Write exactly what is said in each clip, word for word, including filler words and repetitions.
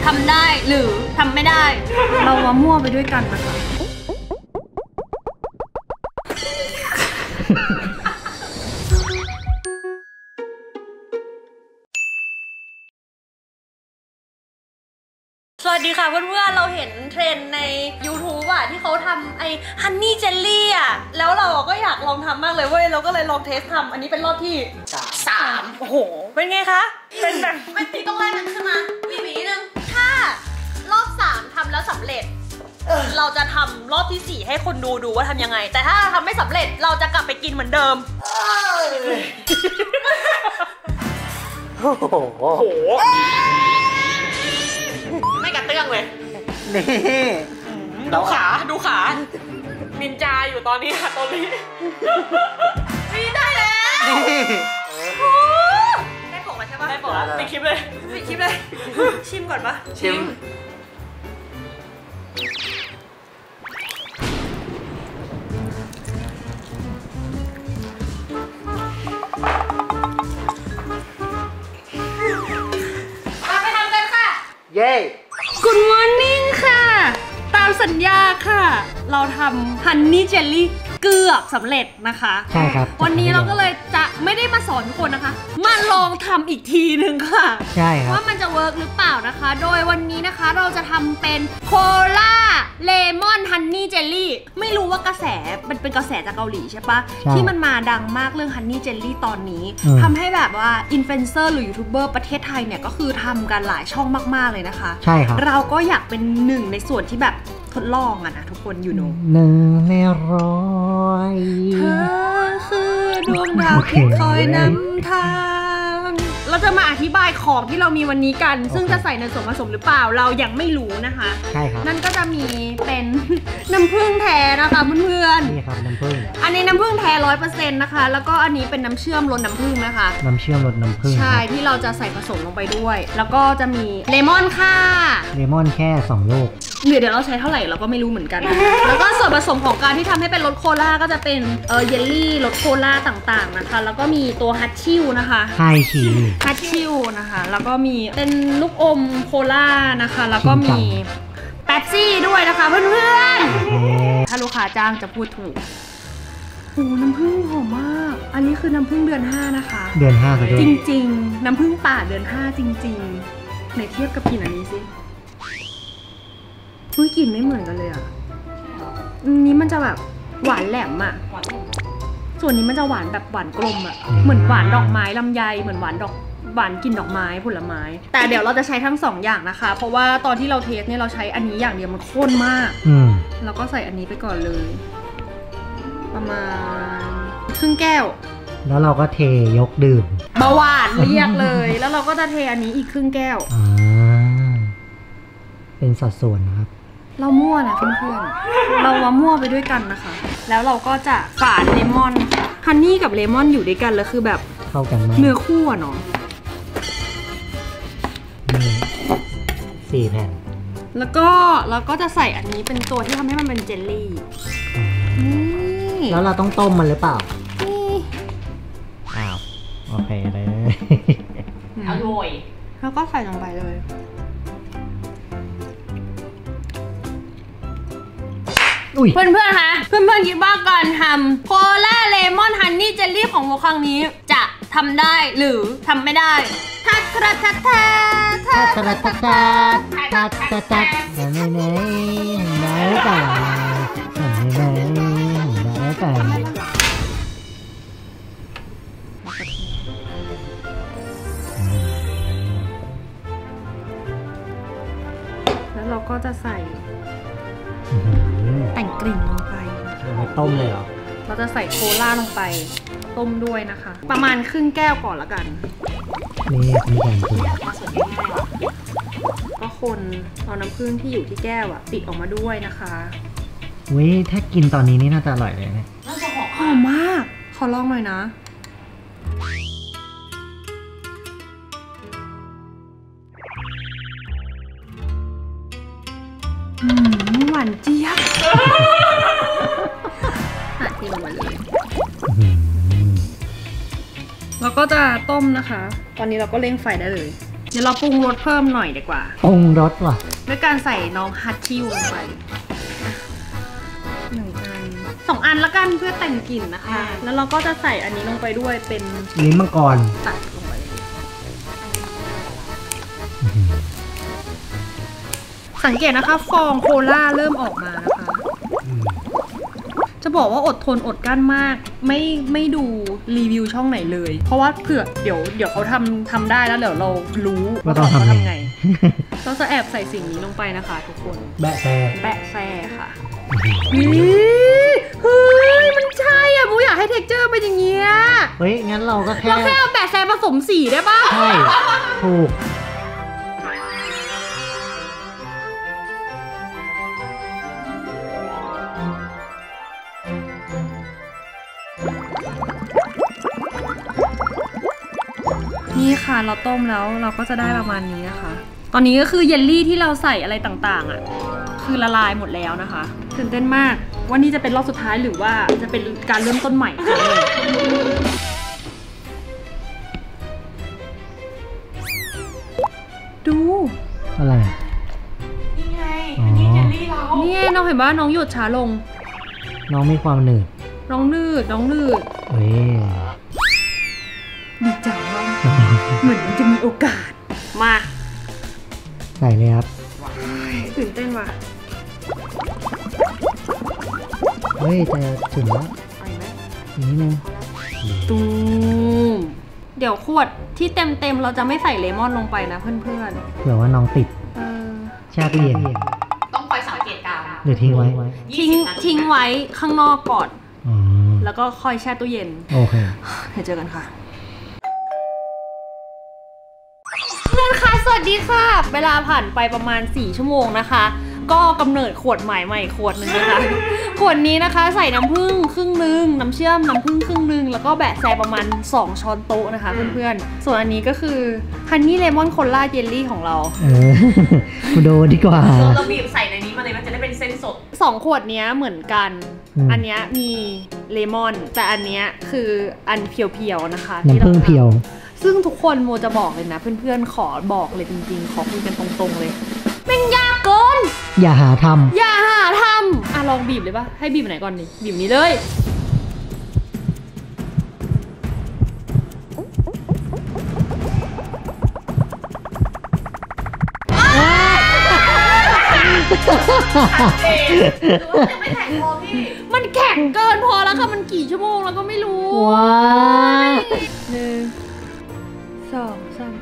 ทำได้หรือทำไม่ได้เรามามั่วไปด้วยกันนะคะสวัสดีค่ะเพื่อนๆเราเห็นเทรนใน ยูทูบ อ่ะที่เขาทำไอ้ฮันนี่เจลลี่อ่ะแล้วเราก็อยากลองทำมากเลยเว้ยเราก็เลยลองเทสทำอันนี้เป็นรอบที่สามโอ้โหเป็นไงคะเป็นแบบไม่ตีต้องไล่มันขึ้นมาบีบีนึงถ้ารอบสามทำแล้วสำเร็จเราจะทำรอบที่สี่ให้คนดูดูว่าทำยังไงแต่ถ้าทำไม่สำเร็จเราจะกลับไปกินเหมือนเดิมโอ้โหไม่กระเตื้องเลยนี่ดูขาดูขานินจาอยู่ตอนนี้ค่ะตอนนี้นี่ได้แล้วได้ปกแล้วใช่ปะได้ปกแล้วปิดคลิปเลยปิดคลิปเลยชิมก่อนปะชิมเย้ Good morning ค่ะตามสัญญาค่ะเราทำฮันนี่เจลลี่เกือบสำเร็จนะคะใช่ครับวันนี้เราก็เลยจะไม่ได้มาสอนทุกคนนะคะมาลองทำอีกทีหนึ่งค่ะใช่ครับว่ามันจะเวิร์กหรือเปล่านะคะโดยวันนี้นะคะเราจะทำเป็นโคลาเลมอนฮันนี่เจลลี่ไม่รู้ว่ากระแสมันเป็นกระแสจากเกาหลีใช่ปะที่มันมาดังมากเรื่องฮันนี่เจลลี่ตอนนี้ทำให้แบบว่าอินฟลูเอนเซอร์หรือยูทูบเบอร์ประเทศไทยเนี่ยก็คือทำกันหลายช่องมากๆเลยนะคะใช่ครับเราก็อยากเป็นหนึ่งในส่วนที่แบบทดลองอะนะทุกคนอยู่โน้หนึ่งในร้อยเธอคือดวงดาวที่คอยนำทางเราจะมาอธิบายของที่เรามีวันนี้กันซึ่งจะใส่ในส่วนผสมหรือเปล่าเรายังไม่รู้นะคะใช่ครับนั่นก็จะมีเป็นน้ำผึ้งแท้นะคะเพื่อนๆนี่ครับน้ำผึ้งอันนี้น้ำผึ้งแท้ร้อยเปอร์เซ็นต์นะคะแล้วก็อันนี้เป็นน้ำเชื่อมรสน้ำผึ้งนะคะน้ำเชื่อมรสน้ำผึ้งใช่ที่เราจะใส่ผสมลงไปด้วยแล้วก็จะมีเลมอนค่ะเลมอนแค่สองลูกเดี๋ยวเราใช้เท่าไหร่เราก็ไม่รู้เหมือนกันแล้วก็ส่วนผสมของการที่ทำให้เป็นรสโคลาก็จะเป็นเออเยลลี่รสโคลาต่างๆนะคะแล้วก็มีตัวฮัตชิวนะคะไฮชีฮัตชิวนะคะแล้วก็มีเป็นลูกอมโคลานะคะแล้วก็มีเป๊ปซี่ด้วยนะคะเพื่อนๆถ้าลูกค้าจ้างจะพูดถูกโอ้น้ำผึ้งหอมมากอันนี้คือน้ำผึ้งเดือนห้านะคะเดือนห้าเลยจริงๆน้ำผึ้งป่าเดือนห้าจริงๆไหนเทียบกับกลิ่นอันนี้สิอุ้ยกลิ่นไม่เหมือนกันเลยอ่ะนี้มันจะแบบหวานแหลมอ่ะส่วนนี้มันจะหวานแบบหวานกลมอ่ะเหมือนหวานดอกไม้ลำไยเหมือนหวานดอกหวานกินดอกไม้ผลไม้แต่เดี๋ยวเราจะใช้ทั้งสองอย่างนะคะเพราะว่าตอนที่เราเทสเนี่ยเราใช้อันนี้อย่างเดียวมันข้นมากเราก็ใส่อันนี้ไปก่อนเลยประมาณครึ่งแก้วแล้วเราก็เทยกดื่มเบาหวานเรียกเลยแล้วเราก็จะเทอันนี้อีกครึ่งแก้วเป็นสัดส่วนนะครับเรามั่วนะเพื่อนๆเรามามั่วไปด้วยกันนะคะแล้วเราก็จะฝานเลมอนฮันนี่กับเลมอนอยู่ด้วยกันแล้วคือแบบเข้ากันมากเนื้อคู่อะเนาะสี่แผ่นแล้วก็เราก็จะใส่อันนี้เป็นตัวที่ทำให้มันเป็นเจลลี่แล้วเราต้องต้มมันหรือเปล่าอ้าวโอเคเลยอร่อยแล้วก็ใส่ลงไปเลยเพื่อนเพื่อนคะเพื่อนเพื่อนคิดว่าการทำโคลาเลมอนฮันนี่เจลลี่ของโมครั้งนี้จะทำได้หรือทำไม่ได้ทัดทัดทัดทัดทัดทัดทัดทัดทัดทัดทัดทำไม่ได้ได้ป่ะทำไม่ได้ได้ป่ะแล้วเราก็จะใส่แต่งกลิ่นลงไปไม่ต้มเลยเหรอเราจะใส่โคลาลงไปต้มด้วยนะคะประมาณครึ่งแก้วก่อนละกันนี่มีการคนก็คนเอาน้ำผึ้งที่อยู่ที่แก้วอะติดออกมาด้วยนะคะเว้ยถ้ากินตอนนี้นี่น่าจะอร่อยเลยนะน่าจะหอมหอมมากขอลองหน่อยนะอืมหวานเจี๊ยบตัดทิ้งมาเลยแล้วก็จะต้มนะคะตอนนี้เราก็เร่งไฟได้เลยดี๋ยวเราปรุงรสเพิ่มหน่อยดีกว่าปรุงรสว่ะด้วยการใส่น้องฮัตชิวลงไปหนึ่งอันสองอันละกันเพื่อแต่งกลิ่นนะคะแล้วเราก็จะใส่อันนี้ลงไปด้วยเป็นลิ้นมังกรตัดลงไปสังเกตนะคะฟองโคล่าเริ่มออกมานะคะจะบอกว่าอดทนอดกั้นมากไม่ไม่ดูรีวิวช่องไหนเลยเพราะว่าเผื่อเดี๋ยวเดี๋ยวเขาทำทำได้แล้วเดี๋ยวเรารู้ว่าเขาทำไงเราจะแอบใส่สิ่งนี้ลงไปนะคะทุกคนแบะแซ่แบะแซ่ค่ะเฮ้ยมันใช่อ่ะมูอยากให้เท็กเจอร์เป็นอย่างเงี้ยเฮ้ยงั้นเราก็แค่เราแค่เอาแบะแซ่ผสมสีได้ป่ะใช่ถูกนี่ค่ะเราต้มแล้วเราก็จะได้ประมาณนี้นะคะตอนนี้ก็คือเยลลี่ที่เราใส่อะไรต่างๆอ่ะคือละลายหมดแล้วนะคะตื่นเต้นมากว่านี่จะเป็นรอบสุดท้ายหรือว่าจะเป็นการเริ่มต้นใหม่ดูอะไรนี่ไงอันนี้เยลลี่เรานี่น้องเห็นว่าน้องหยุดช้าลงน้องมีความหนืดน้องหนืดน้องหนืดเฮ้ยดีจังว่าเหมือนมันจะมีโอกาสมาใส่เลยครับตื่นเต้นว่ะเฮ้ยจะถึงแล้วไปไหมอีกนิดนึงตูมเดี๋ยวขวดที่เต็มเต็มเราจะไม่ใส่เลมอนลงไปนะเพื่อนๆเผื่อว่าน้องติดแช่ตู้เย็นต้องคอยสังเกตการณ์หรือทิ้งไว้ทิ้งทิ้งไว้ข้างนอกก่อนแล้วก็ค่อยแช่ตู้เย็นโอเคเดี๋ยวเจอกันค่ะเพื่อนคะสวัสดีค่ะเวลาผ่านไปประมาณสี่ชั่วโมงนะคะก็กำเนิดขวดใหม่ใหม่ขวดหนึ่งนะคะขวดนี้นะคะใส่น้ำผึ้งครึ่งนึงน้ำเชื่อมน้ำผึ้งครึ่งนึงแล้วก็แบะแซประมาณสองช้อนโต๊ะนะคะเพื่อนๆส่วนอันนี้ก็คือฮันนี่เลมอนโคลาเจลลี่ของเราเออมาดูดีกว่าเราบีบใส่ในนี้มาเลยมันจะได้เป็นเส้นสดสองขวดนี้เหมือนกันอันนี้มีเลมอนแต่อันนี้คืออันเพียวๆนะคะน้ำผึ้งเพียวซึ่งทุกคนโมจะบอกเลยนะเพื่อนๆขอบอกเลยจริงๆขอคุยกันตรงๆเลยแม่งยากเกินอย่าหาทำอย่าหาทำอ่ะลองบีบเลยปะให้บีบไหนก่อนดิบีบนี้เลยไม่แข็งพอพี่มันแข็งเกินพอแล้วค่ะมันกี่ชั่วโมงแล้วก็ไม่รู้ว้าหนึ่งสองสาม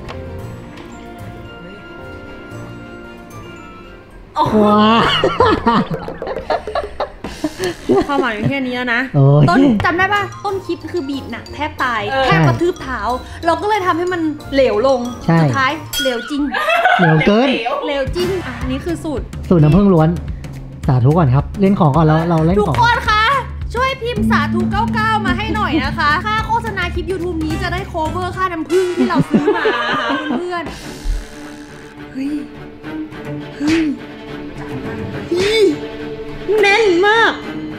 ว้าความหมายอยู่แค่นี้แล้วนะต้นจำได้ป่ะต้นคลิปคือบีบหนักแทบตายแทบกระทืบเท้าเราก็เลยทำให้มันเหลวลงสุดท้ายเหลวจริงเหลวเกินเหลวจริงอ่ะนี่คือสูตรสูตรน้ำผึ้งล้วนสาธุก่อนครับเล่นของก่อนแล้วเราเล่นของทุกคนคะช่วยพิมพ์สาธุเก้าเก้ามาให้หน่อยนะคะค่าโฆษณาคลิป YouTube นี้จะได้โคเวอร์ค่าน้ำผึ้งที่เราซื้อมาค่ะเพื่อนๆเฮ้ยเฮ้ยแน่นมาก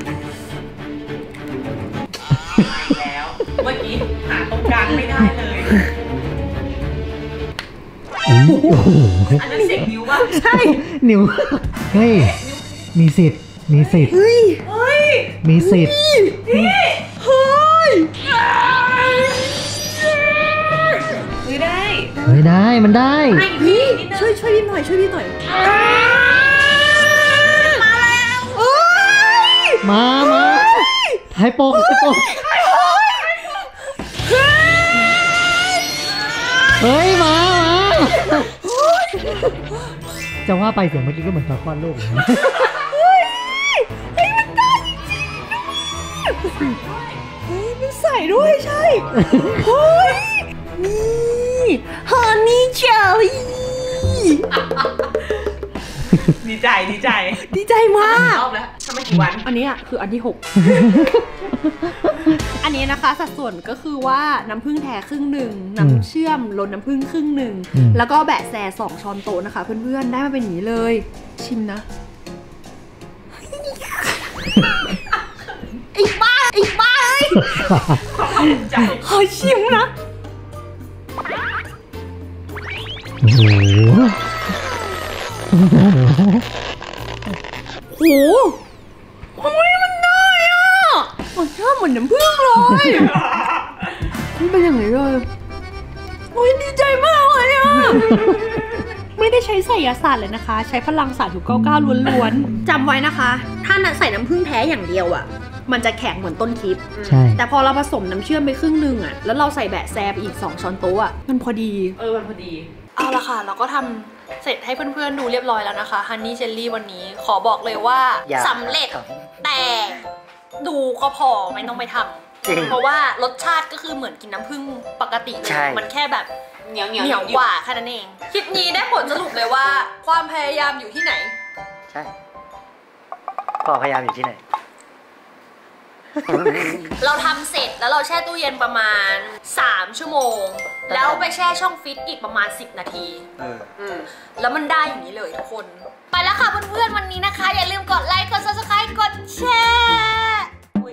แล้วเมื่อกี้หาตรงกลางไม่ได้เลยโอ้โหอันนั้นเสียงนิ้วป่ะใช่นิ้วเฮ้ยมีสิทธิ์มีสิทธิ์เฮ้ยมีสิทธิ์เฮ้ยไม่ได้เฮ้ยได้มันได้พี่ช่วยช่วยพี่หน่อยช่วยพี่หน่อยมามาให้โป๊กให้โป๊กเฮ้ยมามาจะว่าไปเสียงเมื่อกี้ก็เหมือนตอนคลอดลูกนะเฮ้ยเฮ้ยมันได้จริงเฮ้ยมันใส่ด้วยใช่เฮ้ยนี่ฮันนี่เจลลี่ดีใจดีใจดีใจมากรอบแล้วทำไมกี่วันอันนี้อ่ะคืออันที่หกอันนี้นะคะสัดส่วนก็คือว่าน้ำผึ้งแท้ครึ่งหนึ่งน้ำเชื่อมลดน้ำผึ้งครึ่งหนึ่งแล้วก็แบะแซสองช้อนโต๊ะนะคะเพื่อนๆได้มาเป็นอย่างนี้เลยชิมนะอีกบ้าอีกบ้าเลยขอชิมนะโอ้โหโอ้โหโอ้โหทำไมมันได้อ่ะมันชอบเหมือนน้ำผึ้งเลยมันเป็นอย่างนี้เลยโอ้ยดีใจมากเลยอ่ะไม่ได้ใช้ไสยศาสตร์เลยนะคะ ใช้พลังสามจุดเก้าเก้าล้วนๆจำไว้นะคะ ถ้าใส่น้ำผึ้งแท้อย่างเดียวอ่ะมันจะแข็งเหมือนต้นคลิปใช่แต่พอเราผสมน้ำเชื่อมไปครึ่งนึงอ่ะแล้วเราใส่แบะแซไปอีกสองช้อนโต๊ะอ่ะมันพอดีเออมันพอดีเอาละค่ะเราก็ทำเสร็จให้เพื่อนๆดูเรียบร้อยแล้วนะคะฮันนี่เจลลี่วันนี้ขอบอกเลยว่าสำเร็จแต่ดูก็พอไม่ต้องไปทำเพราะว่ารสชาติก็คือเหมือนกินน้ำผึ้งปกติเลยมันแค่แบบเหนียวเหนียวเหนียวกว่าแค่นั้นเองคลิปนี้ได้ผลสรุปเลยว่า ความพยายามอยู่ที่ไหนใช่ความพยายามอยู่ที่ไหนเราทำเสร็จแล้วเราแช่ตู้เย็นประมาณสามชั่วโมงแล้วไปแช่ช่องฟิตอีกประมาณสิบนาทีเอออืมแล้วมันได้อย่างนี้เลยทุกคน ไปแล้วค่ะเพื่อนๆวันนี้นะคะ อย่าลืมกดไลค์กด ซับสไครบ์ กดแชร์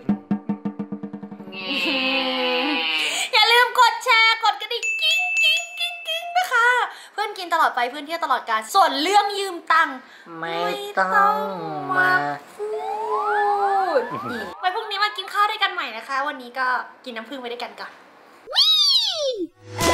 อย่าลืมกดแชร์กดกระดิ่งกิ๊งกิ๊งกิ๊งกิ๊งนะคะ เพื่อนกินตลอดไปเพื่อนเที่ยวตลอดการส่วนเรื่องยืมตังค์ไม่ต้องมาพูดอีกไว้พรุ่งนี้มากินข้าวด้วยกันใหม่นะคะ วันนี้ก็กินน้ำผึ้งไปด้วยกันก่อน